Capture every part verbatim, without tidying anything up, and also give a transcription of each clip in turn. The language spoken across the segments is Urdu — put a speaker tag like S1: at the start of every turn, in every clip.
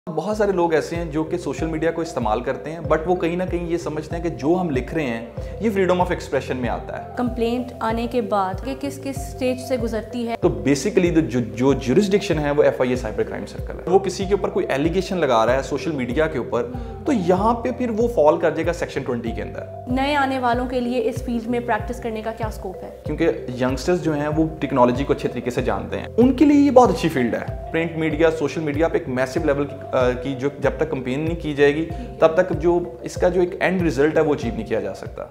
S1: بہت سارے لوگ ایسے ہیں جو کہ سوشل میڈیا کو استعمال کرتے ہیں بٹ وہ کہیں نہ کہیں یہ سمجھتے ہیں کہ جو ہم لکھ رہے ہیں یہ فریڈم آف ایکسپریشن میں آتا ہے.
S2: کمپلینٹ آنے کے بعد کہ کس کس سٹیج سے گزرتی ہے.
S1: تو بیسیکلی جو جو جورسڈکشن ہے وہ F I A cyber crime circle ہے. وہ کسی کے اوپر کوئی ایلیگیشن لگا رہا ہے سوشل میڈیا کے اوپر تو یہاں پہ پھر وہ فال کر جائے گا سیکشن ٹوینٹی کے اندر.
S2: نئے آنے والوں کے لیے اس فیلڈ میں پریکٹس کرنے کا کیا اسکوپ ہے؟
S1: کیونکہ ینگسٹرز جو ہیں وہ ٹیکنالوجی کو اچھے طریقے سے جانتے ہیں, ان کے لیے یہ بہت اچھی فیلڈ ہے. پرنٹ میڈیا, سوشل میڈیا پہ ایک میسو لیول کی جو جب تک کمپین نہیں کی جائے گی تب تک جو اس کا جو ایک اینڈ ریزلٹ ہے وہ اچیو نہیں کیا جا سکتا.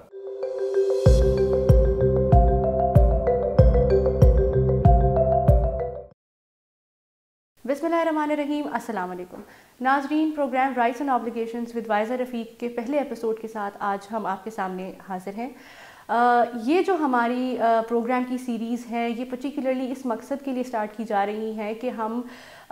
S2: بسم اللہ الرحمن الرحیم. السلام علیکم ناظرین. Program rights and obligations with Waiza Rafiq کے پہلے ایپیسوڈ کے ساتھ آج ہم آپ کے سامنے حاضر ہیں. یہ جو ہماری پروگرام کی سیریز ہے یہ پرٹیکولرلی اس مقصد کے لیے اسٹارٹ کی جا رہی ہیں کہ ہم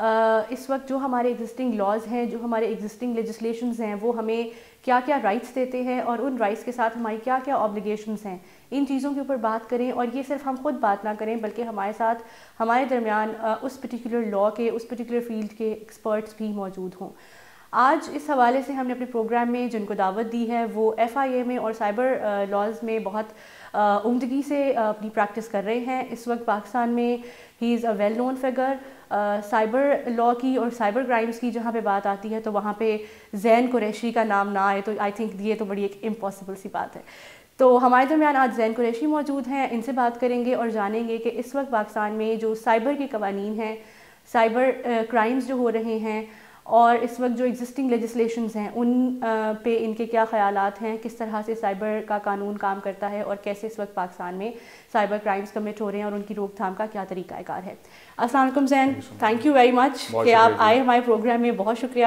S2: اس وقت جو ہمارے ایگزسٹنگ لاز ہیں, جو ہمارے ایگزسٹنگ لیجسلیشنز ہیں, وہ ہمیں کیا کیا رائٹس دیتے ہیں اور ان رائٹس کے ساتھ ہماری کیا کیا آبلیگیشنز ہیں, ان چیزوں کے اوپر بات کریں. اور یہ صرف ہم خود بات نہ کریں بلکہ ہمارے ساتھ ہمارے درمیان اس پرٹیکولر لا کے, اس پرٹیکولر فیلڈ کے ایکسپرٹس بھی موجود ہوں. آج اس حوالے سے ہم نے اپنے پروگرام میں جن کو دعوت دی ہے وہ ایف آئی اے میں اور سائبر لاز میں بہت عمدگی سے اپنی پریکٹس کر رہے ہیں. اس وقت پاکستان میں he is a well known figure. Cyber law کی اور سائبر کرائمز کی جہاں پہ بات آتی ہے تو وہاں پہ زین قریشی کا نام نہ آئے تو آئی تھنک یہ تو بڑی ایک امپاسبل سی بات ہے. تو ہمارے درمیان آج زین قریشی موجود ہیں, ان سے بات کریں گے اور جانیں گے کہ اس وقت پاکستان میں جو سائبر کے قوانین ہیں, سائبر کرائمز جو ہو رہے ہیں اور اس وقت جو ایگزسٹنگ لیجسلیشنز ہیں ان پہ ان کے کیا خیالات ہیں, کس طرح سے سائبر کا قانون کام کرتا ہے اور کیسے اس وقت پاکستان میں سائبر کرائمز کمٹ ہو رہے ہیں اور ان کی روک تھام کا کیا طریقہ کار ہے. السلام علیکم Zain, thank you very much کہ آپ آئے ہمارے پروگرام میں, بہت شکریہ.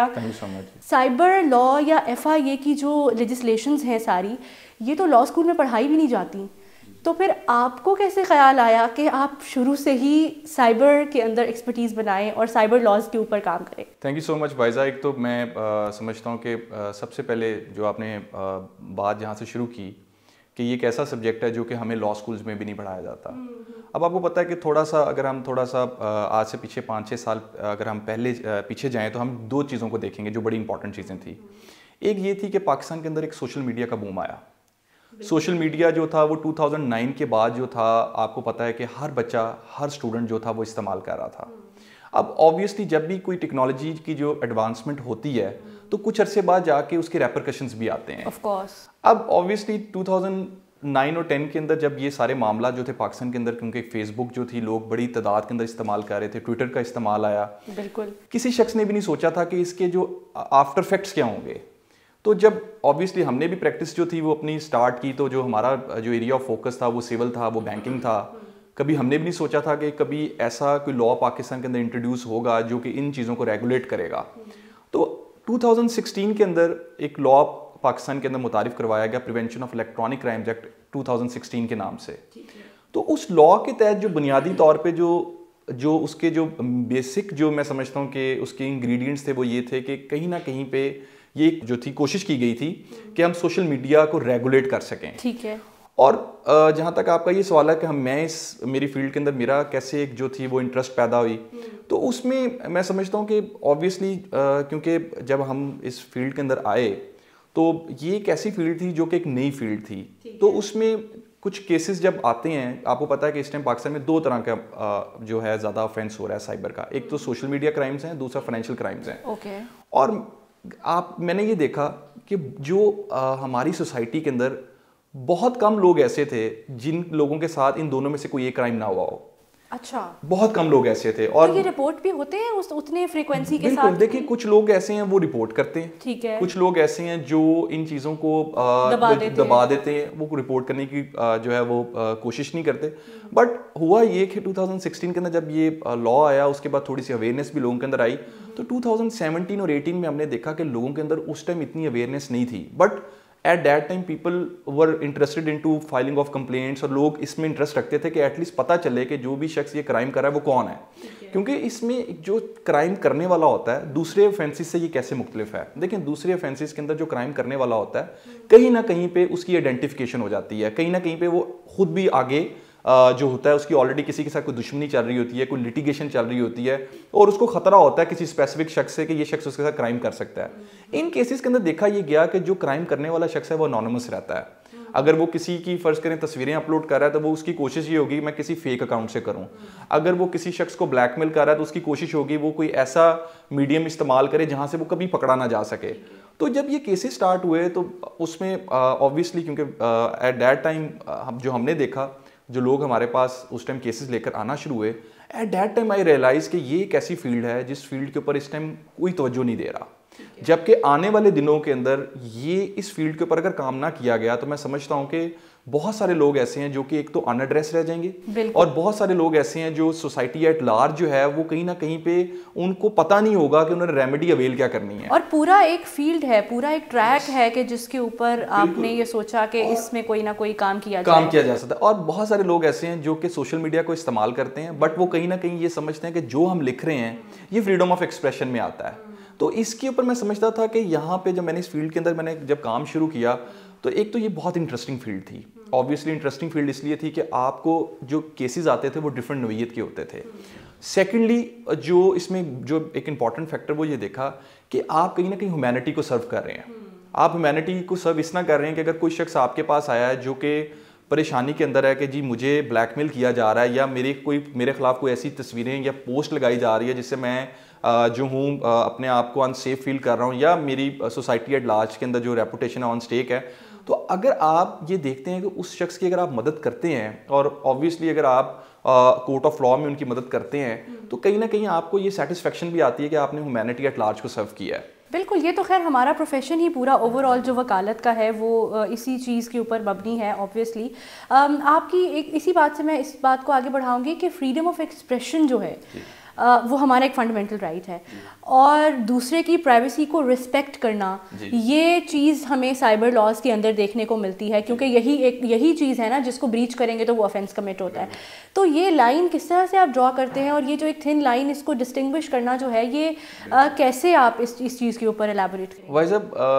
S2: سائبر لا یا ایف آئی اے کی جو لیجسلیشنز ہیں ساری, یہ تو لا اسکول میں پڑھائی بھی نہیں جاتی, تو پھر آپ کو کیسے خیال آیا کہ آپ شروع سے ہی سائبر کے اندر ایکسپرٹیز بنائیں اور سائبر لاز کے اوپر کام کریں؟
S1: Thank you so much Waiza. ایک تو میں سمجھتا ہوں کہ سب سے پہلے جو آپ نے بات جہاں سے شروع کی کہ یہ ایک ایسا سبجیکٹ ہے جو کہ ہمیں لا اسکولز میں بھی نہیں پڑھایا جاتا. اب آپ کو پتہ ہے کہ تھوڑا سا اگر ہم تھوڑا سا آج سے پیچھے پانچ چھ سال اگر ہم پہلے پیچھے جائیں تو ہم دو چیزوں کو دیکھیں گے جو بڑی امپورٹنٹ چیزیں تھیں. ایک یہ تھی کہ پاکستان کے اندر ایک سوشل میڈیا کا بوم آیا. سوشل میڈیا جو تھا وہ ٹو تھاؤزنڈ نائن کے بعد جو تھا, آپ کو پتہ ہے کہ ہر بچہ, ہر اسٹوڈنٹ جو تھا وہ استعمال کر رہا تھا. اب آبویسلی جب بھی کوئی ٹیکنالوجی کی جو ایڈوانسمنٹ ہوتی ہے تو کچھ عرصے بعد جا کے اس کے ریپرکشنز بھی آتے ہیں.
S2: آف کورس
S1: اب آبویسلی ٹو تھاؤزنڈ نائن اور ٹین کے اندر جب یہ سارے معاملات جو تھے پاکستان کے اندر, کیونکہ فیس بک جو تھی لوگ بڑی تعداد کے اندر استعمال کر رہے تھے, ٹویٹر کا استعمال آیا,
S2: بالکل
S1: کسی شخص نے بھی نہیں سوچا تھا کہ اس کے جو آفٹر افیکٹس کیا ہوں گے. تو جب آبویسلی ہم نے بھی پریکٹس جو تھی وہ اپنی سٹارٹ کی تو جو ہمارا جو ایریا آف فوکس تھا وہ سول تھا, وہ بینکنگ تھا. کبھی ہم نے بھی نہیں سوچا تھا کہ کبھی ایسا کوئی لا پاکستان کے اندر انٹروڈیوس ہوگا جو کہ ان چیزوں کو ریگولیٹ کرے گا. تو ٹو تھاؤزنڈ سکسٹین کے اندر ایک لا پاکستان کے اندر متعارف کروایا گیا, prevention of electronic crimes act two thousand sixteen کے نام سے. تو اس لا کے تحت جو بنیادی طور پہ جو جو اس کے جو بیسک جو میں سمجھتا ہوں کہ اس کے انگریڈینٹس تھے وہ یہ تھے کہ کہیں نہ کہیں پہ یہ جو تھی کوشش کی گئی تھی کہ ہم سوشل میڈیا کو ریگولیٹ کر سکیں.
S2: ٹھیک ہے. اور
S1: جہاں تک آپ کا یہ سوال ہے کہ ہم میں اس میری فیلڈ کے اندر میرا کیسے ایک جو تھی وہ انٹرسٹ پیدا ہوئی, تو اس میں میں سمجھتا ہوں کہ آبویسلی کیونکہ جب ہم اس فیلڈ کے اندر آئے تو یہ ایک ایسی فیلڈ تھی جو کہ ایک نئی فیلڈ تھی. تو اس میں کچھ کیسز جب آتے ہیں, آپ کو پتہ ہے کہ اس ٹائم پاکستان میں دو طرح کا جو ہے زیادہ آفینس ہو رہا ہے سائبر کا. ایک تو سوشل میڈیا کرائمز ہیں, دوسرا فائنینشیل کرائمز ہیں.
S2: اوکے. اور
S1: آپ میں نے یہ دیکھا کہ جو ہماری سوسائٹی کے اندر بہت کم لوگ ایسے تھے جن لوگوں کے ساتھ ان دونوں میں سے کوئی ایک کرائم نہ ہوا ہو.
S2: اچھا.
S1: بہت کم لوگ ایسے تھے. اور
S2: یہ رپورٹ بھی ہوتے ہیں اتنے فریکوینسی کے ساتھ؟
S1: بالکل. دیکھیں کچھ لوگ ایسے ہیں وہ رپورٹ کرتے ہیں,
S2: ٹھیک ہے.
S1: کچھ لوگ ایسے ہیں جو ان چیزوں کو دبا دیتے ہیں, وہ رپورٹ کرنے کی جو ہے وہ کوشش نہیں کرتے. بٹ ہوا یہ کہ ٹو تھاؤزنڈ سکسٹین کے اندر جب یہ لا آیا اس کے بعد تھوڑی سی اویئرنیس بھی لوگوں کے اندر آئی. تو ٹو تھاؤزنڈ سیونٹین اور ایٹین میں ہم نے دیکھا کہ لوگوں کے اندر اس ٹائم اتنی اویئرنیس نہیں تھی, but at that time people were interested in to filing of complaints, اور لوگ اس میں انٹرسٹ رکھتے تھے کہ ایٹ لیسٹ پتہ چلے کہ جو بھی شخص یہ کرائم کر رہا ہے وہ کون ہے. کیونکہ اس میں جو کرائم کرنے والا ہوتا ہے دوسرے offenses سے یہ کیسے مختلف ہے. دیکھیں دوسرے offenses کے اندر جو کرائم کرنے والا ہوتا ہے کہیں نہ کہیں پہ اس کی آئیڈینٹیفیکیشن ہو جاتی ہے, کہیں نہ کہیں پہ وہ خود بھی آگے جو ہوتا ہے اس کی آلریڈی کسی کے ساتھ کوئی دشمنی چل رہی ہوتی ہے, کوئی لٹیگیشن چل رہی ہوتی ہے, اور اس کو خطرہ ہوتا ہے کسی اسپیسیفک شخص سے کہ یہ شخص اس کے ساتھ کرائم کر سکتا ہے. ان کیسز کے اندر دیکھا یہ گیا کہ جو کرائم کرنے والا شخص ہے وہ انونیمس رہتا ہے. اگر وہ کسی کی فرض کریں تصویریں اپلوڈ کر رہا ہے تو وہ اس کی کوشش یہ ہوگی میں کسی فیک اکاؤنٹ سے کروں. اگر وہ کسی شخص کو بلیک میل کر رہا ہے تو اس کی کوشش ہوگی وہ کوئی ایسا میڈیم استعمال کرے جہاں سے وہ کبھی پکڑا نہ جا سکے. تو جب یہ کیسز سٹارٹ ہوئے تو اس میں آبویسلی کیونکہ ایٹ دیٹ ٹائم جو ہم نے دیکھا, جو لوگ ہمارے پاس اس ٹائم کیسز لے کر آنا شروع ہوئے, at that time I realize کہ یہ ایک ایسی فیلڈ ہے جس فیلڈ کے اوپر اس ٹائم کوئی توجہ نہیں دے رہا. جبکہ آنے والے دنوں کے اندر یہ اس فیلڈ کے اوپر اگر کام نہ کیا گیا تو میں سمجھتا ہوں کہ بہت سارے لوگ ایسے ہیں جو کہ ایک تو ان ایڈریس رہ جائیں گے, اور بہت سارے لوگ ایسے ہیں جو سوسائٹی ایٹ لارج جو ہے وہ کہیں نہ کہیں پہ ان کو پتہ نہیں ہوگا کہ انہوں نے ریمیڈی اویل کیا کرنی ہے.
S2: اور پورا ایک فیلڈ ہے, پورا ایک ٹریک ہے کہ جس کے اوپر آپ نے یہ سوچا کہ اس میں کوئی نہ کوئی کام کیا
S1: کام کیا جا سکتا ہے. اور بہت سارے لوگ ایسے ہیں جو کہ سوشل میڈیا کو استعمال کرتے ہیں بٹ وہ کہیں نہ کہیں یہ سمجھتے ہیں کہ جو ہم لکھ رہے ہیں یہ فریڈم آف ایکسپریشن میں آتا ہے. تو اس کے اوپر میں سمجھتا تھا کہ یہاں پہ جب میں نے اس فیلڈ کے اندر میں نے جب کام شروع کیا تو ایک تو یہ بہت انٹرسٹنگ فیلڈ تھی. آبویسلی انٹرسٹنگ فیلڈ اس لیے تھی کہ آپ کو جو کیسز آتے تھے وہ ڈفرینٹ نوعیت کے ہوتے تھے. سیکنڈلی جو اس میں جو ایک امپورٹنٹ فیکٹر وہ یہ دیکھا کہ آپ کہیں نہ کہیں ہیومینٹی کو سرو کر رہے ہیں. آپ ہیومینٹی کو سرو اس طرح کر رہے ہیں کہ اگر کوئی شخص آپ کے پاس آیا ہے جو کہ پریشانی کے اندر ہے کہ جی مجھے بلیک میل کیا جا رہا ہے یا میرے کوئی میرے خلاف کوئی ایسی تصویریں یا پوسٹ لگائی جا رہی ہے جس سے میں جو ہوں اپنے آپ کو ان سیف فیل کر رہا ہوں یا میری سوسائٹی ایٹ لارج کے اندر جو ریپوٹیشن آن اسٹیک ہے, تو اگر آپ یہ دیکھتے ہیں کہ اس شخص کی اگر آپ مدد کرتے ہیں اور آبویسلی اگر آپ کورٹ آف لاء میں ان کی مدد کرتے ہیں تو کہیں نہ کہیں آپ کو یہ سیٹسفیکشن بھی آتی ہے کہ آپ نے ہیومینٹی ایٹ لارج کو سرو کیا ہے.
S2: بالکل, یہ تو خیر ہمارا پروفیشن ہی پورا اوور آل جو وکالت کا ہے وہ اسی چیز کے اوپر مبنی ہے. آبویسلی آپ کی ایک اسی بات سے میں اس بات کو آگے بڑھاؤں گی کہ فریڈم آف ایکسپریشن جو ہے وہ ہمارا ایک فنڈامنٹل رائٹ ہے, اور دوسرے کی پرائیویسی کو رسپیکٹ کرنا یہ چیز ہمیں سائبر لاز کے اندر دیکھنے کو ملتی ہے, کیونکہ یہی ایک یہی چیز ہے نا جس کو بریچ کریں گے تو وہ آفینس کمٹ ہوتا ہے. تو یہ لائن کس طرح سے آپ ڈرا کرتے ہیں, اور یہ جو ایک تھن لائن اس کو ڈسٹنگوش کرنا جو ہے یہ کیسے آپ اس اس چیز کے اوپر الیبوریٹ کریں؟
S1: وائزہ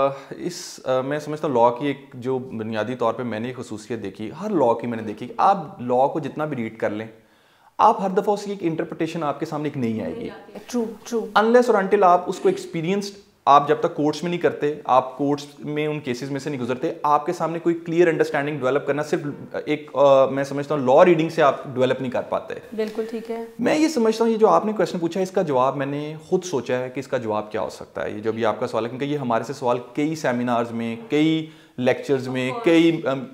S1: اس میں سمجھتا ہوں لاء کی ایک جو بنیادی طور پہ میں نے خصوصیت دیکھی, ہر لاء کی میں نے دیکھی کہ آپ لاء کو جتنا بھی ریڈ کر لیں آپ ہر دفعہ اس کی ایک انٹرپریٹیشن آپ کے سامنے ایک نہیں آئے گی.
S2: ٹرو ٹرو
S1: انلیس اور انٹل آپ اس کو ایکسپیرینسڈ آپ جب تک کورٹس میں نہیں کرتے, آپ کورٹس میں ان کیسز میں سے نہیں گزرتے, آپ کے سامنے کوئی کلیئر انڈرسٹینڈنگ ڈیولپ کرنا صرف ایک میں سمجھتا ہوں لاء ریڈنگ سے آپ ڈیولپ نہیں کر پاتے.
S2: بالکل ٹھیک ہے.
S1: میں یہ سمجھتا ہوں یہ جو آپ نے کویشچن پوچھا ہے اس کا جواب میں نے خود سوچا ہے کہ اس کا جواب کیا ہو سکتا ہے. یہ جو بھی آپ کا سوال ہے کیونکہ یہ ہمارے سے سوال کئی سیمینارز میں, کئی لیکچرز میں, کئی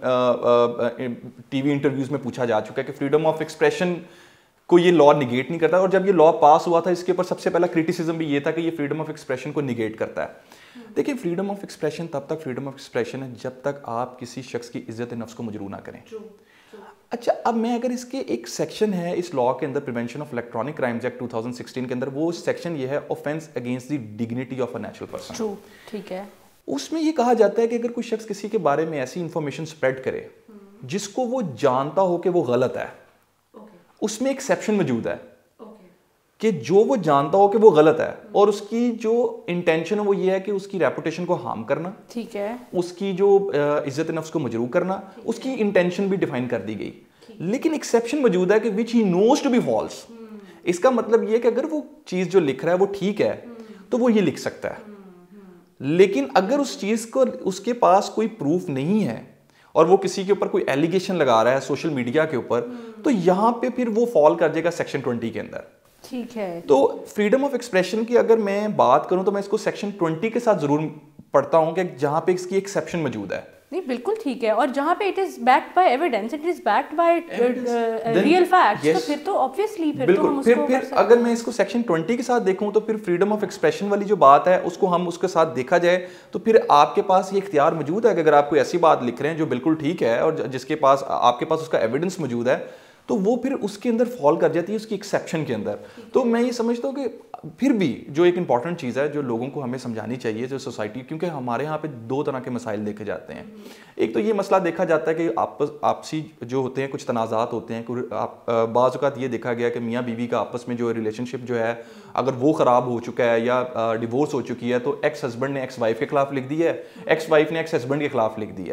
S1: ٹی وی انٹرویوز میں پوچھا جا چکا ہے کہ فریڈم آف ایکسپریشن کو یہ لاء نگیٹ نہیں کرتا. اور جب یہ لاء پاس ہوا تھا اس کے اوپر سب سے پہلا کرٹیسزم بھی یہ تھا کہ یہ فریڈم آف ایکسپریشن کو نگیٹ کرتا ہے. دیکھیں فریڈم آف ایکسپریشن تب تک فریڈم آف ایکسپریشن ہے جب تک آپ کسی شخص کی عزت نفس کو مجروح نہ کریں. اچھا, اب میں اگر اس کے ایک سیکشن ہے اس لاء کے اندر prevention of electronic crimes act two thousand sixteen کے اندر, وہ سیکشن یہ ہے offence against the dignity of a natural person.
S2: ٹھیک ہے.
S1: اس میں یہ کہا جاتا ہے کہ اگر کوئی شخص کسی کے بارے میں ایسی انفارمیشن اسپریڈ کرے جس کو وہ جانتا ہو کہ وہ غلط ہے, اس میں ایکسیپشن موجود ہے کہ جو وہ جانتا ہو کہ وہ غلط ہے اور اس کی جو انٹینشن ہے وہ یہ ہے کہ اس کی ریپوٹیشن کو ہارم کرنا,
S2: ٹھیک ہے,
S1: اس کی جو عزت نفس کو مجروح کرنا, اس کی انٹینشن بھی ڈیفائن کر دی گئی. لیکن ایکسیپشن موجود ہے کہ which he knows to be false. اس کا مطلب یہ کہ اگر وہ چیز جو لکھ رہا ہے وہ ٹھیک ہے تو وہ یہ لکھ سکتا ہے, لیکن اگر اس چیز کو اس کے پاس کوئی پروف نہیں ہے اور وہ کسی کے اوپر کوئی ایلیگیشن لگا رہا ہے سوشل میڈیا کے اوپر, تو یہاں پہ پھر وہ فال کر جائے گا سیکشن ٹوینٹی کے اندر.
S2: ٹھیک ہے.
S1: تو فریڈم آف ایکسپریشن کی اگر میں بات کروں تو میں اس کو سیکشن ٹوینٹی کے ساتھ ضرور پڑھتا ہوں کہ جہاں پہ اس کی ایکسیپشن موجود ہے.
S2: نہیں بالکل ٹھیک ہے, اور جہاں پہ it is backed by evidence, it is backed by real facts, تو پھر تو obviously پھر تو ہم اس کو
S1: پھر اگر میں اس کو سیکشن ٹوینٹی کے ساتھ دیکھوں تو پھر فریڈم آف ایکسپریشن والی جو بات ہے اس کو ہم اس کے ساتھ دیکھا جائے تو پھر آپ کے پاس یہ اختیار موجود ہے کہ اگر آپ کوئی ایسی بات لکھ رہے ہیں جو بالکل ٹھیک ہے اور جس کے پاس آپ کے پاس اس کا ایویڈنس موجود ہے تو وہ پھر اس کے اندر فال کر جاتی ہے اس کی ایکسیپشن کے اندر. تو میں یہ سمجھتا ہوں کہ پھر بھی جو ایک امپورٹنٹ چیز ہے جو لوگوں کو ہمیں سمجھانی چاہیے جو سوسائٹی, کیونکہ ہمارے یہاں پہ دو طرح کے مسائل دیکھے جاتے ہیں. ایک تو یہ مسئلہ دیکھا جاتا ہے کہ آپس آپسی جو ہوتے ہیں کچھ تنازعات ہوتے ہیں, بعض اوقات یہ دیکھا گیا کہ میاں بیوی کا آپس میں جو ریلیشن شپ جو ہے اگر وہ خراب ہو چکا ہے یا ڈیورس ہو چکی ہے تو ایکس ہسبینڈ نے ایکس وائف کے خلاف لکھ دی ہے, ایکس وائف نے ایکس ہسبینڈ کے خلاف لکھ دی ہے.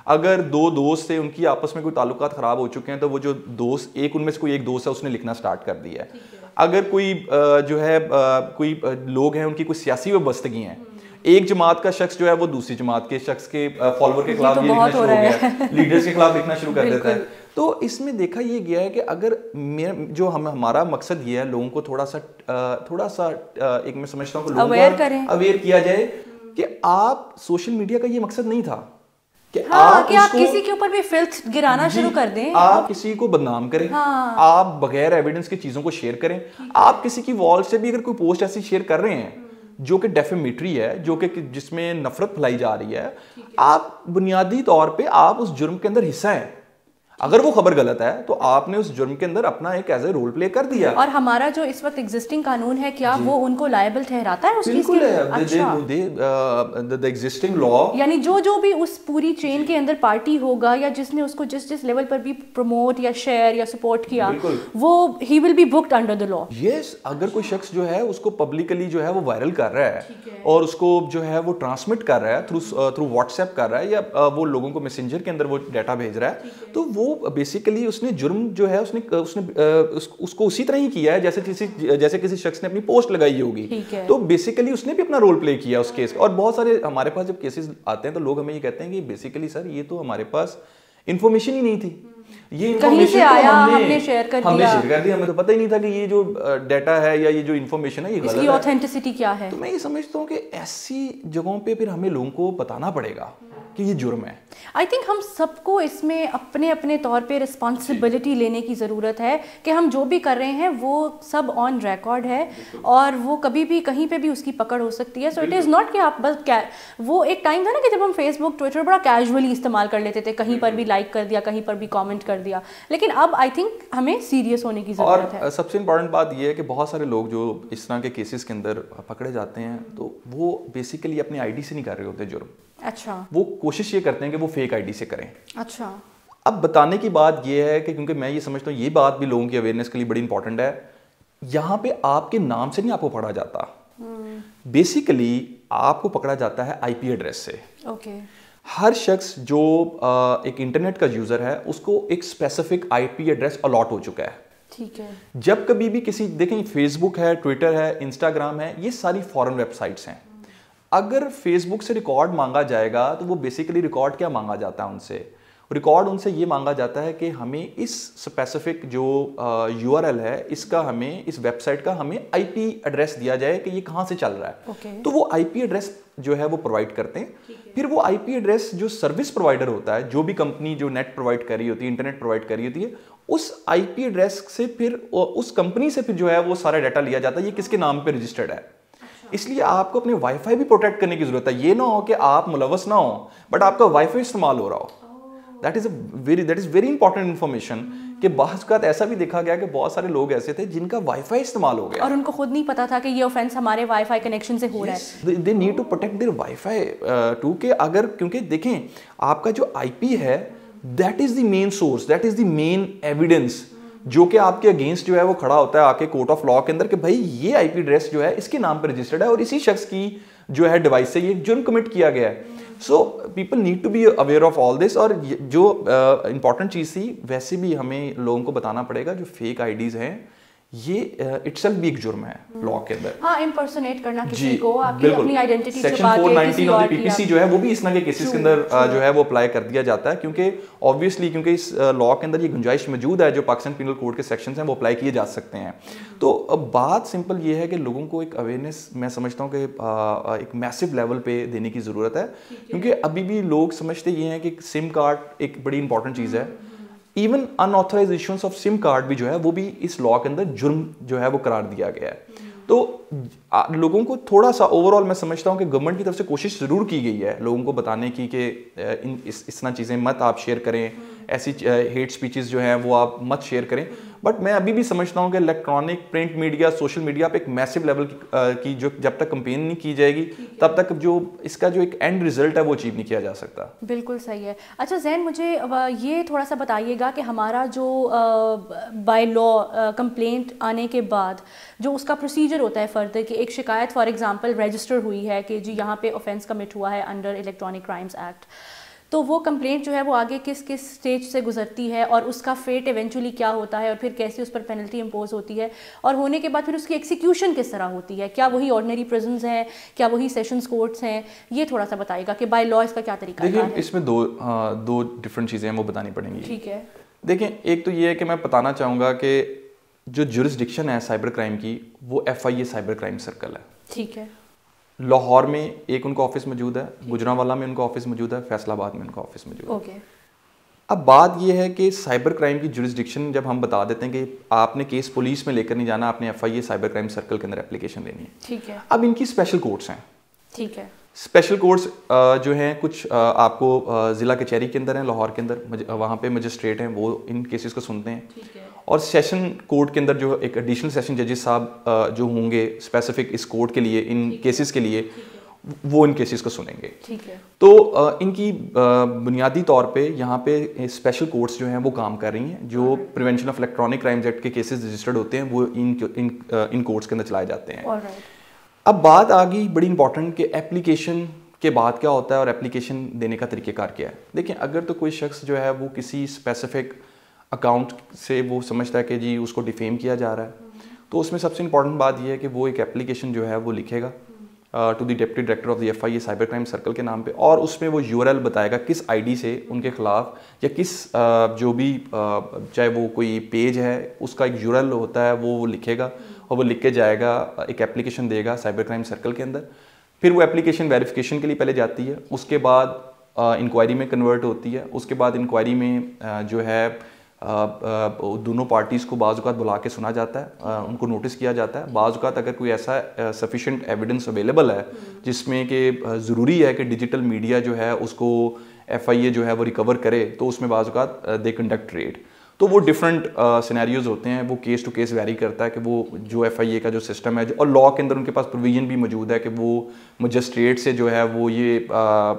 S1: اگر دو دوست تھے ان کی آپس میں کوئی تعلقات خراب ہو چکے ہیں تو وہ جو دوست ایک ان میں سے کوئی ایک دوست ہے اس نے لکھنا سٹارٹ کر دیا ہے. اگر کوئی جو ہے کوئی لوگ ہیں ان کی کوئی سیاسی وابستگی ہیں, ایک جماعت کا شخص جو ہے وہ دوسری جماعت کے شخص کے فالوور کے خلاف یہ لکھنا شروع ہو گیا ہے, لیڈرز کے خلاف لکھنا شروع کر دیتا ہے. تو اس میں دیکھا یہ گیا ہے کہ اگر جو ہم ہمارا مقصد یہ ہے لوگوں کو تھوڑا سا تھوڑا سا ایک میں سمجھتا ہوں کہ لوگوں کو اویئر کیا جائے کہ آپ سوشل میڈیا کا یہ مقصد نہیں تھا کہ آپ
S2: کسی کے اوپر بھی فلتھ گرانا شروع کر دیں,
S1: آپ کسی کو بدنام کریں, آپ بغیر ایویڈنس کے چیزوں کو شیئر کریں. آپ کسی کی وال سے بھی اگر کوئی پوسٹ ایسی شیئر کر رہے ہیں جو کہ ڈیفیمیٹری ہے, جو کہ جس میں نفرت پھیلائی جا رہی ہے, آپ بنیادی طور پہ آپ اس جرم کے اندر حصہ ہیں. اگر وہ خبر غلط ہے تو آپ نے اس جرم کے اندر اپنا ایک ایز اے رول پلے کر دیا.
S2: اور ہمارا جو اس وقت ایگزسٹنگ قانون ہے کیا وہ ان کو لائبل ٹھہراتا ہے اس چیز کے لیے؟
S1: the existing law,
S2: یعنی جو جو بھی اس پوری چین کے اندر پارٹی ہوگا یا جس نے اس کو جس جس لیول پر بھی پروموٹ یا شیئر یا سپورٹ کیا وہ he will be booked under the law.
S1: یس, اگر کوئی شخص جو ہے اس کو پبلکلی جو ہے وہ وائرل کر رہا ہے اور اس کو جو ہے وہ ٹرانسمٹ کر رہا ہے تھرو تھرو واٹس ایپ کر رہا ہے یا وہ لوگوں کو میسنجر کے اندر وہ ڈیٹا بھیج رہا ہے, تو وہ بیسیکلی اس نے جرم جو ہے اس نے اس نے اس کو اسی طرح ہی کیا ہے جیسے کسی جیسے کسی شخص نے اپنی پوسٹ لگائی ہوگی. تو بیسیکلی اس نے بھی اپنا رول پلے کیا اس کیس. اور بہت سارے ہمارے پاس جب کیسز آتے ہیں تو لوگ ہمیں یہ کہتے ہیں کہ بیسیکلی سر یہ تو ہمارے پاس انفارمیشن ہی نہیں تھی, یہ
S2: کہیں سے آیا ہم نے شیئر کر دیا,
S1: ہم نے شیئر کر دیا, ہمیں تو پتہ ہی نہیں تھا کہ یہ جو ڈیٹا ہے یا یہ جو انفارمیشن ہے یہ غلط ہے,
S2: اس کی اوتھینٹسٹی کیا ہے.
S1: تو میں یہ سمجھتا ہوں کہ ایسی جگہوں پہ پھر ہمیں لوگوں کو بتانا پڑے گا کہ یہ جرم ہے.
S2: آئی تھنک ہم سب کو اس میں اپنے اپنے طور پہ رسپانسبلٹی لینے کی ضرورت ہے کہ ہم جو بھی کر رہے ہیں وہ سب آن ریکارڈ ہے اور وہ کبھی بھی کہیں پہ بھی اس کی پکڑ ہو سکتی ہے. سو اٹ از ناٹ کہ آپ بس وہ ایک ٹائم تھا نا کہ جب ہم فیس بک ٹویٹر بڑا کیجولی استعمال کر لیتے تھے, کہیں پر بھی لائک کر دیا, کہیں پر بھی کامنٹ کر دیا, لیکن اب آئی تھنک ہمیں سیریس ہونے کی ضرورت ہے.
S1: اور سب سے امپورٹنٹ بات یہ ہے کہ بہت سارے لوگ جو اس طرح کے کیسز کے اندر پکڑے جاتے ہیں تو وہ بیسیکلی اپنی آئی ڈی سے نہیں کر رہے ہوتے جرم.
S2: اچھا,
S1: وہ کوشش یہ کرتے ہیں کہ وہ فیک آئی ڈی سے کریں.
S2: اچھا,
S1: اب بتانے کی بات یہ ہے کہ کیونکہ میں یہ سمجھتا ہوں یہ بات بھی لوگوں کی اویئرنیس کے لیے بڑی امپورٹنٹ ہے, یہاں پہ آپ کے نام سے نہیں آپ کو پکڑا جاتا, بیسیکلی آپ کو پکڑا جاتا ہے آئی پی ایڈریس سے.
S2: اوکے,
S1: ہر شخص جو ایک انٹرنیٹ کا یوزر ہے اس کو ایک specific I P address allot ہو چکا ہے.
S2: ٹھیک ہے,
S1: جب کبھی بھی کسی دیکھیں فیس بک ہے, ٹویٹر ہے, انسٹاگرام ہے, یہ ساری فارن ویب سائٹس ہیں. اگر فیس بک سے ریکارڈ مانگا جائے گا تو وہ بیسیکلی ریکارڈ کیا مانگا جاتا ہے ان سے, ریکارڈ ان سے یہ مانگا جاتا ہے کہ ہمیں اس اسپیسیفک جو یو آر ایل ہے اس کا ہمیں اس ویب سائٹ کا ہمیں آئی پی ایڈریس دیا جائے کہ یہ کہاں سے چل رہا ہے. تو وہ آئی پی ایڈریس جو ہے وہ پرووائڈ کرتے ہیں. پھر وہ آئی پی ایڈریس جو سروس پرووائڈر ہوتا ہے, جو بھی کمپنی جو نیٹ پرووائڈ کر رہی ہوتی ہے, انٹرنیٹ پرووائڈ کر رہی ہوتی ہے, اس آئی پی ایڈریس سے پھر اس کمپنی سے پھر جو ہے وہ سارا ڈیٹا لیا جاتا ہے یہ کس کے نام پہ رجسٹرڈ ہے. اس لیے آپ کو اپنے وائی فائی بھی پروٹیکٹ کرنے کی ضرورت ہے. یہ نہ ہو کہ آپ ملوث نہ ہوں بٹ آپ کا وائی فائی استعمال ہو رہا ہو. That is a very that is very important information کہ بعض اوقات ایسا بھی دیکھا گیا کہ بہت سارے لوگ ایسے تھے جن کا وائی فائی استعمال ہو گیا
S2: اور ان کو خود نہیں پتا تھا کہ یہ اوفینس ہمارے وائی فائی کنیکشن سے ہو رہا ہے.
S1: They need to protect their wifi too, کہ اگر کیونکہ دیکھیں آپ کا جو آئی پی ہے that is the main source, that is the main evidence جو کہ آپ کے اگینسٹ جو ہے وہ کھڑا ہوتا ہے آ کے کورٹ آف لا کے اندر کہ بھائی یہ آئی پی ایڈریس جو ہے اس کے نام پہ رجسٹرڈ ہے اور اسی شخص کی جو ہے ڈیوائس سے یہ جرم کمٹ کیا گیا ہے. So people need to be aware of all this. اور جو امپورٹنٹ چیز تھی ویسے بھی ہمیں لوگوں کو بتانا پڑے گا جو فیک آئی ڈیز ہیں یہ اٹ سیلف بھی ایک جرم ہے لا کے اندر.
S2: ہاں, امپرسونیٹ کرنا کسی کو, آپ کی اپنی آئیڈینٹی چھپا کے
S1: section four nineteen of the P P C جو ہے وہ بھی اس طرح کے کیسز کے اندر جو ہے وہ اپلائی کر دیا جاتا ہے کیونکہ آبویسلی کیونکہ اس لا کے اندر یہ گنجائش موجود ہے جو پاکستان پینل کوڈ کے سیکشنز ہیں وہ اپلائی کیے جا سکتے ہیں. تو اب بات سمپل یہ ہے کہ لوگوں کو ایک اویئرنیس میں سمجھتا ہوں کہ ایک میسو لیول پہ دینے کی ضرورت ہے کیونکہ ابھی بھی لوگ سمجھتے یہ ہیں کہ سم کارڈ ایک بڑی امپورٹنٹ چیز ہے. Even unauthorise issues of SIM card بھی جو ہے وہ بھی اس لا کے اندر جرم جو ہے وہ قرار دیا گیا ہے. تو لوگوں کو تھوڑا سا اوور آل میں سمجھتا ہوں کہ گورنمنٹ کی طرف سے کوشش ضرور کی گئی ہے لوگوں کو بتانے کی کہ اس اس طرح چیزیں مت آپ شیئر کریں, ایسی ہیٹ سپیچز جو ہیں وہ آپ مت شیئر کریں. بٹ میں ابھی بھی سمجھتا ہوں کہ electronic print media social media پہ ایک میسو لیول کی جو جب تک کمپین نہیں کی جائے گی تب تک جو اس کا جو ایک اینڈ ریزلٹ ہے وہ اچیو نہیں کیا جا سکتا.
S2: بالکل صحیح ہے. اچھا زین, مجھے یہ تھوڑا سا بتائیے گا کہ ہمارا جو بائی لا کمپلینٹ آنے کے بعد جو اس کا پروسیجر ہوتا ہے فردر کہ ایک شکایت فار ایگزامپل رجسٹر ہوئی ہے کہ جی یہاں پہ اوفینس کمٹ ہوا ہے انڈر الیکٹرانک کرائمز ایکٹ, تو وہ کمپلینٹ جو ہے وہ آگے کس کس اسٹیج سے گزرتی ہے اور اس کا فیٹ ایونچولی کیا ہوتا ہے اور پھر کیسے اس پر پینلٹی امپوز ہوتی ہے, اور ہونے کے بعد پھر اس کی ایکسیکیوشن کس طرح ہوتی ہے, کیا وہی آرڈنری پرزنز ہیں, کیا وہی سیشنز کورٹس ہیں, یہ تھوڑا سا بتائے گا کہ بائی لا اس کا کیا طریقہ ہے.
S1: دیکھیں اس میں دو دو ڈفرینٹ چیزیں ہیں وہ بتانی پڑیں گی.
S2: ٹھیک ہے.
S1: دیکھیں ایک تو یہ ہے کہ میں بتانا چاہوں گا کہ جو جورسڈکشن ہے سائبر کرائم کی وہ F I A cyber crime circle ہے.
S2: ٹھیک ہے.
S1: لاہور میں ایک ان کا آفس موجود ہے, گجرانوالہ میں ان کا آفس موجود ہے, فیصل آباد میں ان کا آفس موجود ہے.
S2: اوکے.
S1: اب بات یہ ہے کہ سائبر کرائم کی جورسڈکشن جب ہم بتا دیتے ہیں کہ آپ نے کیس پولیس میں لے کر نہیں جانا, آپ نے F I A cyber crime circle کے اندر اپلیکیشن لینی ہے.
S2: ٹھیک ہے.
S1: اب ان کی اسپیشل کورٹس ہیں.
S2: ٹھیک ہے.
S1: اسپیشل کورٹس جو ہیں کچھ آپ کو ضلع کچہری کے اندر ہیں, لاہور کے اندر, وہاں پہ مجسٹریٹ ہیں, وہ ان کیسز کو سنتے ہیں. اور سیشن کورٹ کے اندر جو ایک ایڈیشنل سیشن ججز صاحب جو ہوں گے اسپیسیفک اس کورٹ کے لیے, ان کیسز کے لیے, وہ ان کیسز کو سنیں گے. تو ان کی بنیادی طور پہ یہاں پہ اسپیشل کورٹس جو ہیں وہ کام کر رہی ہیں. جو prevention of electronic crimes act کے کیسز رجسٹرڈ ہوتے ہیں وہ ان ان کورٹس کے اندر چلائے جاتے ہیں. اب بات آ گئی بڑی امپورٹنٹ کہ ایپلیکیشن کے بعد کیا ہوتا ہے اور ایپلیکیشن دینے کا طریقہ کار کیا ہے. دیکھیں اگر تو کوئی شخص جو ہے وہ کسی اسپیسیفک اکاؤنٹ سے وہ سمجھتا ہے کہ جی اس کو ڈیفیم کیا جا رہا ہے, تو اس میں سب سے امپورٹنٹ بات یہ ہے کہ وہ ایک ایپلیکیشن جو ہے وہ لکھے گا to the deputy director of the F I A cyber crime circle کے نام پہ, اور اس میں وہ یو آر ایل بتائے گا کس آئی ڈی سے ان کے خلاف یا کس جو بھی چاہے وہ کوئی پیج ہے اس کا ایک یو آر ایل ہوتا ہے وہ وہ لکھے گا اور وہ لکھ کے جائے گا, ایک ایپلیکیشن دے گا سائبر کرائم سرکل کے اندر. پھر وہ ایپلیکیشن ویریفیکیشن کے لیے پہلے جاتی ہے, اس کے بعد انکوائری میں کنورٹ ہوتی ہے. اس کے بعد انکوائری میں جو ہے دونوں پارٹیز کو بعض اوقات بلا کے سنا جاتا ہے, ان کو نوٹس کیا جاتا ہے. بعض اوقات اگر کوئی ایسا سفیشینٹ ایویڈنس اویلیبل ہے جس میں کہ ضروری ہے کہ ڈیجیٹل میڈیا جو ہے اس کو ایف آئی اے جو ہے وہ ریکور کرے, تو اس میں بعض اوقات دے کنڈکٹ ریڈ. تو وہ ڈفرینٹ سینیریوز ہوتے ہیں, وہ کیس ٹو کیس ویری کرتا ہے کہ وہ جو ایف آئی اے کا جو سسٹم ہے, اور لا کے اندر ان کے پاس پروویژن بھی موجود ہے کہ وہ مجسٹریٹ سے جو ہے وہ یہ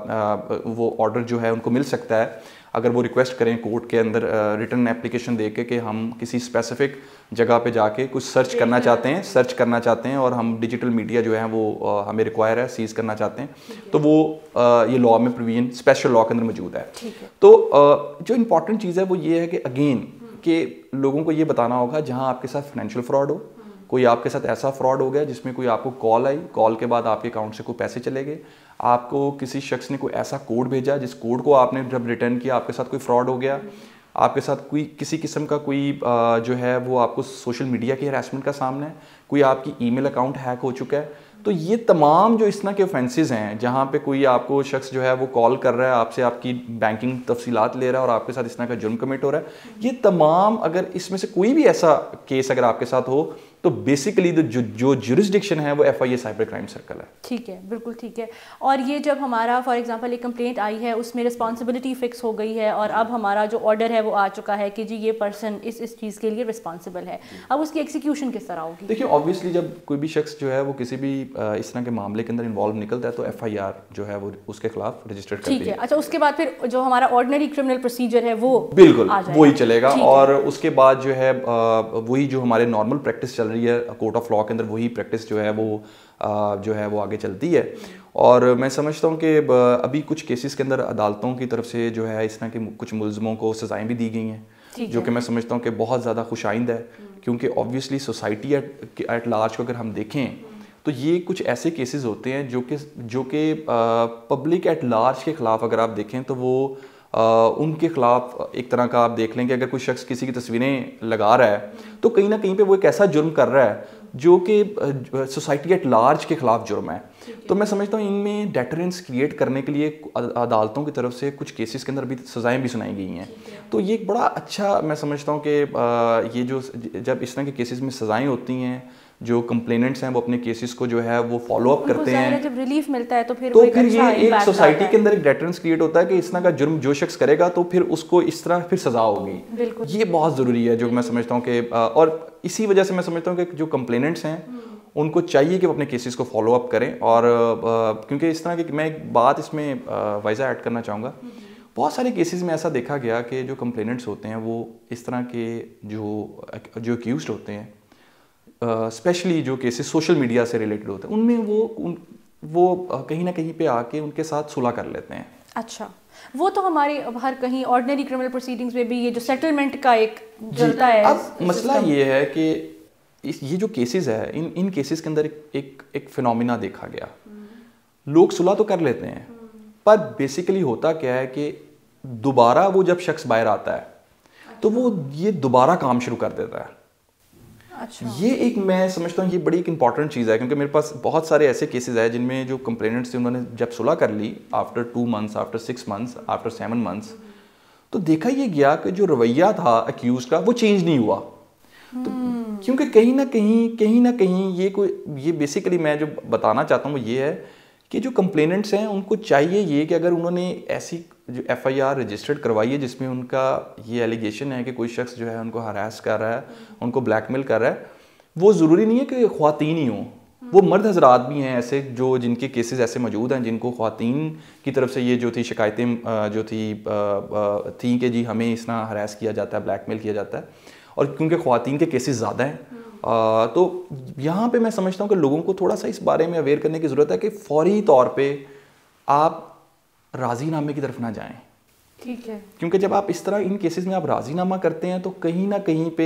S1: وہ آرڈر جو ہے ان کو مل سکتا ہے اگر وہ ریکویسٹ کریں کورٹ کے اندر ریٹن ایپلیکیشن دے کے کہ ہم کسی اسپیسیفک جگہ پہ جا کے کچھ سرچ کرنا چاہتے ہیں سرچ کرنا چاہتے ہیں اور ہم ڈیجیٹل میڈیا جو ہے وہ ہمیں ریکوائر ہے سیز کرنا چاہتے ہیں, تو وہ یہ لا میں پروویژن اسپیشل لا کے اندر موجود ہے. تو جو امپورٹنٹ چیز ہے وہ یہ ہے کہ اگین کہ لوگوں کو یہ بتانا ہوگا جہاں آپ کے ساتھ فائنینشیل فراڈ ہو, کوئی آپ کے ساتھ ایسا فراڈ ہو گیا جس میں کوئی آپ کو کال آئی, کال کے بعد آپ کے اکاؤنٹ سے کوئی پیسے چلے گئے, آپ کو کسی شخص نے کوئی ایسا کوڈ بھیجا جس کوڈ کو آپ نے جب ریٹرن کیا آپ کے ساتھ کوئی فراڈ ہو گیا, آپ کے ساتھ کوئی کسی قسم کا کوئی جو ہے وہ آپ کو سوشل میڈیا کی ہراسمنٹ کا سامنا ہے, کوئی آپ کی ای میل اکاؤنٹ ہیک ہو چکا ہے. تو یہ تمام جو اس طرح کے اوفینسز ہیں جہاں پہ کوئی آپ کو شخص جو ہے وہ کال کر رہا ہے, آپ سے آپ کی بینکنگ تفصیلات لے رہا ہے اور آپ کے ساتھ اس طرح کا جرم کمٹ ہو رہا ہے, یہ تمام اگر اس میں سے کوئی بھی ایسا کیس اگر آپ کے ساتھ ہو تو بیسیکلی جو جو جورسڈکشن ہے وہ F I A cyber crime circle ہے.
S2: ٹھیک ہے, بالکل ٹھیک ہے. اور یہ جب ہمارا فار ایگزامپل ایک کمپلینٹ آئی ہے اس میں رسپانسبلٹی فکس ہو گئی ہے اور اب ہمارا جو آرڈر ہے وہ آ چکا ہے کہ جی یہ پرسن اس اس چیز کے لیے رسپانسبل ہے, اب اس کی ایکسیکیوشن کس طرح ہوگی؟
S1: دیکھیے آبویسلی جب کوئی بھی شخص جو ہے وہ کسی بھی اس طرح کے معاملے کے اندر انوالو نکلتا ہے تو ایف آئی آر جو ہے وہ اس کے خلاف رجسٹر کرتی ہے.
S2: ٹھیک ہے. اچھا, اس کے بعد پھر جو ہمارا آرڈنری کرمنل پروسیجر ہے وہ
S1: بالکل وہی چلے گا, اور اس کے بعد جو ہے وہی جو ہمارے نارمل پریکٹس چل رہی ہے کورٹ آف لا کے اندر, وہی پریکٹس جو ہے وہ جو ہے وہ آگے چلتی ہے. اور میں سمجھتا ہوں کہ ابھی کچھ کیسز کے اندر عدالتوں کی طرف سے جو ہے اس طرح کے کچھ ملزموں کو سزائیں بھی دی گئی ہیں جو کہ میں سمجھتا ہوں کہ بہت زیادہ خوش آئند ہے, کیونکہ آبویسلی سوسائٹی ایٹ لارج کو اگر ہم دیکھیں تو یہ کچھ ایسے کیسز ہوتے ہیں جو کہ جو کہ پبلک ایٹ لارج کے خلاف اگر آپ دیکھیں تو وہ ان کے خلاف ایک طرح کا آپ دیکھ لیں کہ اگر کوئی شخص کسی کی تصویریں لگا رہا ہے تو کہیں نہ کہیں پہ وہ ایک ایسا جرم کر رہا ہے جو کہ سوسائٹی ایٹ لارج کے خلاف جرم ہے. تو میں سمجھتا ہوں ان میں ڈیٹرنس کریٹ کرنے کے لیے عدالتوں کی طرف سے کچھ کیسز کے اندر بھی سزائیں بھی سنائی گئی ہیں. تو یہ ایک بڑا اچھا میں سمجھتا ہوں کہ یہ جو جب اس طرح کے کیسز میں سزائیں ہوتی ہیں, جو کمپلیننٹس ہیں وہ اپنے کیسز کو جو ہے وہ فالو اپ کرتے ہیں,
S2: جب ریلیف ملتا ہے تو پھر
S1: تو پھر یہ ایک سوسائٹی کے اندر ایک ڈیٹرنس کریٹ ہوتا ہے کہ اس طرح کا جرم جو شخص کرے گا تو پھر اس کو اس طرح پھر سزا ہوگی. یہ بہت ضروری ہے جو میں سمجھتا ہوں کہ, اور اسی وجہ سے میں سمجھتا ہوں کہ جو کمپلیننٹس ہیں ان کو چاہیے کہ وہ اپنے کیسز کو فالو اپ کریں. اور کیونکہ اس طرح کی میں ایک بات اس میں وائزا ایڈ کرنا چاہوں گا, بہت سارے کیسز میں ایسا دیکھا گیا کہ جو کمپلیننٹس ہوتے ہیں وہ اس طرح کے جو جو اکیوزڈ ہوتے ہیں اسپیشلی جو کیسز سوشل میڈیا سے ریلیٹڈ ہوتے ہیں ان میں وہ وہ کہیں نہ کہیں پہ آ کے ان کے ساتھ صلح کر لیتے ہیں.
S2: اچھا, وہ تو ہماری ہر کہیں آرڈنری کرمنل پروسیڈنگز میں بھی یہ جو سیٹلمنٹ کا ایک چلتا ہے.
S1: اب مسئلہ یہ ہے کہ یہ جو کیسز ہے ان ان کیسز کے اندر ایک ایک فینومینا دیکھا گیا. لوگ صلح تو کر لیتے ہیں پر بیسیکلی ہوتا کیا ہے کہ دوبارہ وہ جب شخص باہر آتا ہے تو وہ یہ دوبارہ کام شروع کر دیتا ہے.
S2: اچھا,
S1: یہ ایک میں سمجھتا ہوں یہ بڑی ایک امپورٹنٹ چیز ہے کیونکہ میرے پاس بہت سارے ایسے کیسز ہیں جن میں جو کمپلیننٹس تھے انہوں نے جب صلح کر لی after two months after six months after seven months تو دیکھا یہ گیا کہ جو رویہ تھا اکیوز کا وہ چینج نہیں ہوا. تو کیونکہ کہیں نہ کہیں کہیں نہ کہیں یہ کوئی یہ بیسیکلی میں جو بتانا چاہتا ہوں وہ یہ ہے کہ جو کمپلیننٹس ہیں ان کو چاہیے یہ کہ اگر انہوں نے ایسی جو ایف آئی آر رجسٹرڈ کروائی ہے جس میں ان کا یہ ایلیگیشن ہے کہ کوئی شخص جو ہے ان کو ہراس کر رہا ہے ان کو بلیک میل کر رہا ہے, وہ ضروری نہیں ہے کہ خواتین ہی ہوں, وہ مرد حضرات بھی ہیں ایسے جو جن کے کیسز ایسے موجود ہیں جن کو خواتین کی طرف سے یہ جو تھی شکایتیں جو تھی تھیں کہ جی ہمیں اس طرح ہراس کیا جاتا ہے, بلیک میل کیا جاتا ہے, اور کیونکہ خواتین کے کیسز زیادہ ہیں تو یہاں پہ میں سمجھتا ہوں کہ لوگوں کو تھوڑا سا اس بارے میں اویئر کرنے کی ضرورت ہے کہ فوری طور پہ آپ راضی نامے کی طرف نہ جائیں.
S2: ٹھیک ہے,
S1: کیونکہ جب آپ اس طرح ان کیسز میں آپ راضی نامہ کرتے ہیں تو کہیں نہ کہیں پہ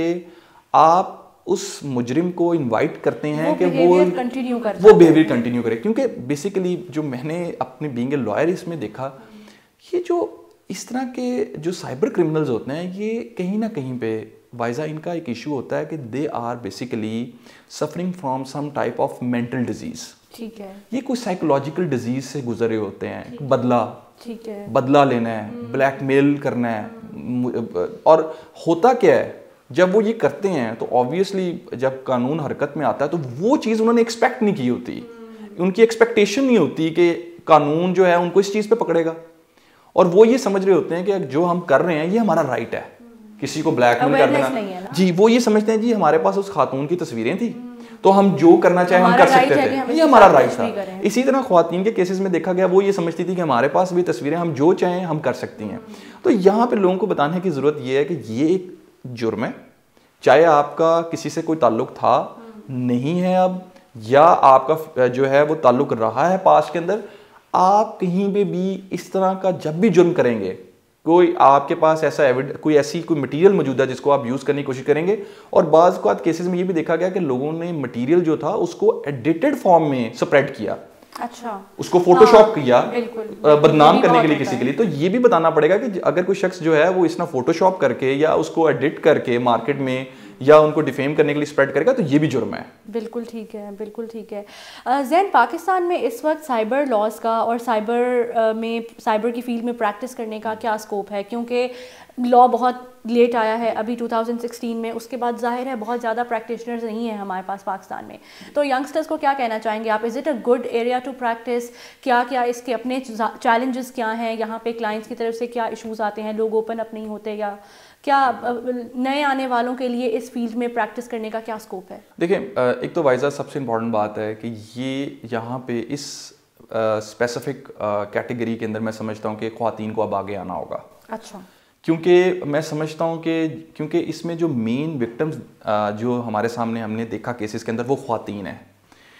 S1: آپ اس مجرم کو انوائٹ کرتے ہیں کہ وہ وہ بیہیویئر کنٹینیو کرے. کیونکہ بیسیکلی جو میں نے اپنے بینگ اے لائر اس میں دیکھا یہ جو اس طرح کے جو سائبر کرمنلز ہوتے ہیں یہ کہیں نہ کہیں پہ وائزا ان کا ایک ایشو ہوتا ہے کہ they are basically suffering from some type of mental disease.
S2: ٹھیک ہے,
S1: یہ کوئی سائیکولوجیکل ڈیزیز سے گزرے ہوتے ہیں, بدلہ
S2: ٹھیک ہے
S1: بدلہ لینا ہے, بلیک میل کرنا ہے. اور ہوتا کیا ہے جب وہ یہ کرتے ہیں تو آبویسلی جب قانون حرکت میں آتا ہے تو وہ چیز انہوں نے ایکسپیکٹ نہیں کی ہوتی, ان کی ایکسپیکٹیشن نہیں ہوتی کہ قانون جو ہے ان کو اس چیز پہ پکڑے گا, اور وہ یہ سمجھ رہے ہوتے ہیں کہ جو ہم کر رہے ہیں یہ ہمارا رائٹ ہے, کسی کو بلیک میل کر دینا. جی وہ یہ سمجھتے ہیں جی ہمارے پاس اس خاتون کی تصویریں تھیں تو ہم جو کرنا چاہیں ہم کر سکتے تھے, یہ ہمارا رائٹ تھا. اسی طرح خواتین کے کیسز میں دیکھا گیا وہ یہ سمجھتی تھی کہ ہمارے پاس بھی تصویریں ہم جو چاہیں ہم کر سکتی ہیں. تو یہاں پہ لوگوں کو بتانے کی ضرورت یہ ہے کہ یہ ایک جرم ہے, چاہے آپ کا کسی سے کوئی تعلق تھا نہیں ہے اب یا آپ کا جو ہے وہ تعلق رہا ہے پاسٹ کے اندر, آپ کہیں پہ بھی اس طرح کا جب بھی جرم کریں گے کوئی آپ کے پاس ایسا کوئی ایسی کوئی مٹیریل موجود ہے جس کو آپ یوز کرنے کی کوشش کریں گے. اور بعض اوقات کیسز میں یہ بھی دیکھا گیا کہ لوگوں نے مٹیریل جو تھا اس کو ایڈیٹڈ فارم میں سپریڈ کیا,
S2: اچھا
S1: اس کو فوٹو شاپ کیا بدنام کرنے کے لیے کسی کے لیے. تو یہ بھی بتانا پڑے گا کہ اگر کوئی شخص جو ہے وہ اس طرح فوٹو شاپ کر کے یا اس کو ایڈٹ کر کے مارکیٹ میں یا ان کو ڈیفیم کرنے کے لیے اسپریڈ کرے گا تو یہ بھی جرم ہے.
S2: بالکل ٹھیک ہے, بالکل ٹھیک ہے. زین, پاکستان میں اس وقت سائبر لاز کا اور سائبر میں سائبر کی فیلڈ میں پریکٹس کرنے کا کیا اسکوپ ہے؟ کیونکہ لا بہت لیٹ آیا ہے ابھی ٹو تھاؤزینڈ سکسٹین میں, اس کے بعد ظاہر ہے بہت زیادہ پریکٹیشنرز نہیں ہیں ہمارے پاس پاکستان میں. تو ینگسٹرز کو کیا کہنا چاہیں گے آپ؟ Is it a good area to practise? کیا کیا اس کے اپنے چیلنجز کیا ہیں یہاں پہ؟ کلائنٹس کی طرف سے کیا ایشوز آتے ہیں؟ لوگ اوپن اپ نہیں ہوتے؟ یا کیا نئے آنے والوں کے لیے اس فیلڈ میں پریکٹس کرنے کا کیا اسکوپ ہے؟
S1: دیکھیں, ایک تو وائزا سب سے امپورٹنٹ بات ہے کہ یہ یہاں پہ اس اسپیسیفک کیٹیگری کے اندر میں سمجھتا ہوں کہ خواتین کو اب آگے آنا ہوگا.
S2: اچھا,
S1: کیونکہ میں سمجھتا ہوں کہ کیونکہ اس میں جو مین وکٹمز جو ہمارے سامنے ہم نے دیکھا کیسز کے اندر وہ خواتین ہیں.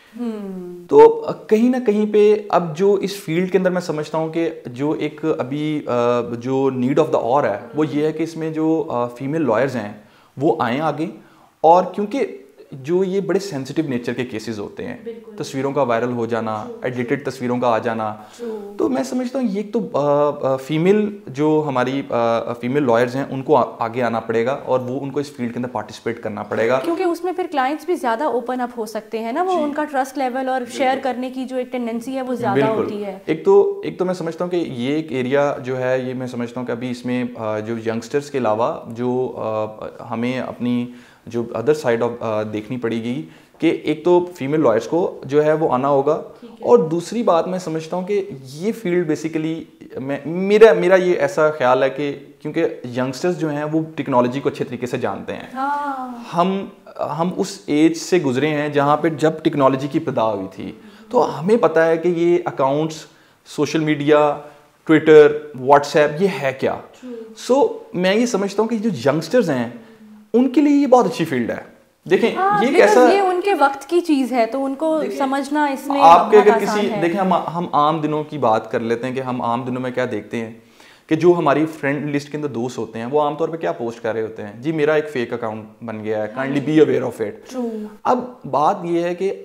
S1: تو کہیں نہ کہیں پہ اب جو اس فیلڈ کے اندر میں سمجھتا ہوں کہ جو ایک ابھی جو نیڈ آف دا اور ہے وہ یہ ہے کہ اس میں جو فیمیل لائرز ہیں وہ آئیں آگے. اور کیونکہ جو یہ بڑے سینسٹیو نیچر کے کیسز ہوتے ہیں, تصویروں کا وائرل ہو جانا, ایڈیٹڈ تصویروں کا آ جانا, تو میں سمجھتا ہوں یہ ایک تو فیمیل جو ہماری فیمیل لائرز ہیں ان کو آگے آنا پڑے گا اور وہ ان کو اس فیلڈ کے اندر پارٹیسپیٹ کرنا پڑے گا,
S2: کیونکہ اس میں پھر کلائنٹس بھی زیادہ اوپن اپ ہو سکتے ہیں نا, وہ ان کا ٹرسٹ لیول اور شیئر کرنے کی جو ایک ٹینڈنسی ہے وہ زیادہ ہوتی ہے.
S1: ایک تو ایک تو میں سمجھتا ہوں کہ یہ ایک ایریا جو ہے یہ میں سمجھتا ہوں کہ ابھی اس میں جو ینگسٹرس کے علاوہ جو ہمیں اپنی جو ادر سائڈ آف دیکھنی پڑے گی کہ ایک تو فیمیل لائرس کو جو ہے وہ آنا ہوگا, اور دوسری بات میں سمجھتا ہوں کہ یہ فیلڈ بیسیکلی میں میرا میرا یہ ایسا خیال ہے کہ کیونکہ ینگسٹرز جو ہیں وہ ٹیکنالوجی کو اچھے طریقے سے جانتے ہیں, ہم ہم اس ایج سے گزرے ہیں جہاں پہ جب ٹیکنالوجی کی ابتدا ہوئی تھی, تو ہمیں پتہ ہے کہ یہ accounts, social media, Twitter, WhatsApp یہ ہے کیا. سو میں یہ سمجھتا ہوں کہ جو ینگسٹرز ہیں ان کے لیے یہ بہت اچھی فیلڈ ہے. دیکھیں یہ کیسا
S2: یہ ان کے وقت کی چیز ہے تو ان کو سمجھنا اس میں
S1: آپ کے اگر کسی دیکھیں ہم ہم عام دنوں کی بات کر لیتے ہیں کہ ہم عام دنوں میں کیا دیکھتے ہیں کہ جو ہماری فرینڈ لسٹ کے اندر دوست ہوتے ہیں وہ عام طور پہ کیا پوسٹ کر رہے ہوتے ہیں, جی میرا ایک فیک اکاؤنٹ بن گیا ہے, kindly be aware of it. اب بات یہ ہے کہ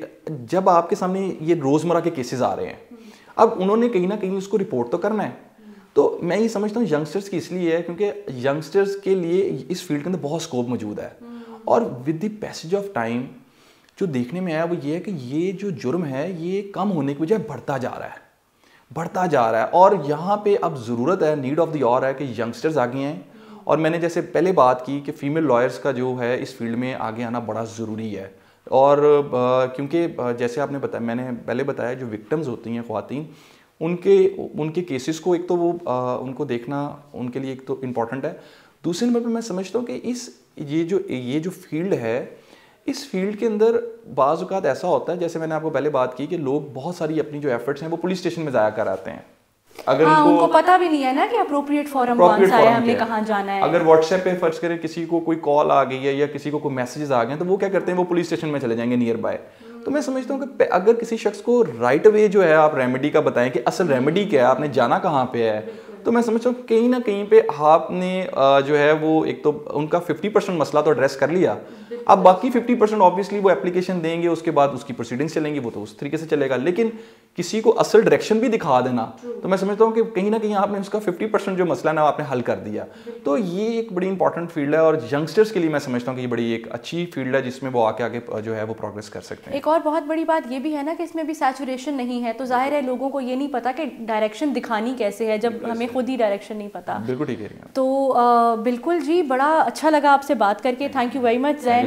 S1: جب آپ کے سامنے یہ روزمرہ کے کیسز آ رہے ہیں, اب انہوں نے کہیں نہ کہیں اس کو رپورٹ تو کرنا ہے. تو میں یہ سمجھتا ہوں ینگسٹرز کی اس لیے ہے کیونکہ ینگسٹرز کے لیے اس فیلڈ کے اندر بہت اسکوپ موجود ہے, اور with the passage of time جو دیکھنے میں آیا وہ یہ ہے کہ یہ جو جرم ہے یہ کم ہونے کی بجائے بڑھتا جا رہا ہے بڑھتا جا رہا ہے اور یہاں پہ اب ضرورت ہے, نیڈ آف دی آور ہے کہ ینگسٹرز آگے ہیں. اور میں نے جیسے پہلے بات کی کہ فیمیل لائرز کا جو ہے اس فیلڈ میں آگے آنا بڑا ضروری ہے, اور کیونکہ جیسے آپ نے بتایا, میں نے پہلے بتایا جو وکٹمز ہوتی ہیں خواتین, ان کے ان کے کیسز کو ایک تو وہ ان کو دیکھنا ان کے لیے ایک تو امپورٹنٹ ہے. دوسرے نمبر پہ میں سمجھتا ہوں کہ اس یہ جو یہ جو فیلڈ ہے اس فیلڈ کے اندر بعض اوقات ایسا ہوتا ہے, جیسے میں نے آپ کو پہلے بات کی کہ لوگ بہت ساری اپنی جو ایفرٹس ہیں وہ پولیس اسٹیشن میں ضائع کر آتے ہیں. اگر
S2: ہاں, ان کو پتہ بھی نہیں ہے نا کہ اپروپریٹ فورم کون سا ہے, ہم نے کہاں جانا ہے.
S1: اگر واٹس ایپ پہ فرض کریں کسی کو کوئی کال آ گئی ہے یا کسی کو کوئی میسیجز آ گئے ہیں تو وہ کیا کرتے ہیں, وہ پولیس اسٹیشن میں چلے جائیں گے نیئر بائی. تو میں سمجھتا ہوں کہ اگر کسی شخص کو رائٹ وے جو ہے آپ ریمیڈی کا بتائیں کہ اصل ریمیڈی کیا ہے, آپ نے جانا کہاں پہ ہے, تو میں سمجھتا ہوں کہیں نہ کہیں پہ آپ نے جو ہے وہ ایک تو ان کا ففٹی پرسینٹ مسئلہ تو ایڈریس کر لیا. اب باقی ففٹی پرسینٹ آبویسلی وہ اپلیکیشن دیں گے, اس کے بعد اس کی پروسیڈنگس چلیں گی, وہ تو اس طریقے سے چلے گا. لیکن کسی کو اصل ڈائریکشن بھی دکھا دینا, تو میں سمجھتا ہوں کہ کہیں نہ کہیں آپ نے اس کا ففٹی پرسینٹ جو مسئلہ ہے آپ نے حل کر دیا. تو یہ ایک بڑی انپورٹنٹ فیلڈ ہے, اور ینگسٹرس کے لیے میں سمجھتا ہوں کہ یہ بڑی ایک اچھی فیلڈ ہے جس میں وہ آگے آگے جو ہے وہ پروگریس کر سکتے ہیں.
S2: ایک اور بہت بڑی بات یہ بھی ہے نا کہ اس میں بھی سیچوریشن نہیں ہے, تو ظاہر ہے لوگوں کو یہ نہیں پتا کہ ڈائریکشن دکھانی کیسے ہے جب ہمیں خود ہی ڈائریکشن نہیں پتا.
S1: بالکل ٹھیک ہے.
S2: تو بالکل جی, بڑا اچھا لگا آپ سے بات کر کے. Thank you very much Zain,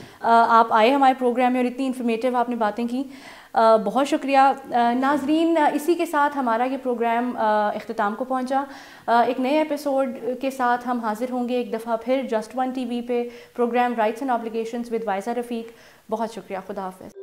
S2: آپ آئے ہمارے پروگرام میں اور اتنی انفارمیٹیو آپ نے باتیں کی, بہت شکریہ. ناظرین, اسی کے ساتھ ہمارا یہ پروگرام اختتام کو پہنچا. ایک نئے ایپیسوڈ کے ساتھ ہم حاضر ہوں گے ایک دفعہ پھر جسٹ ون ٹی وی پہ, programme rights and obligations with Waiza Rafiq. بہت شکریہ, خدا حافظ.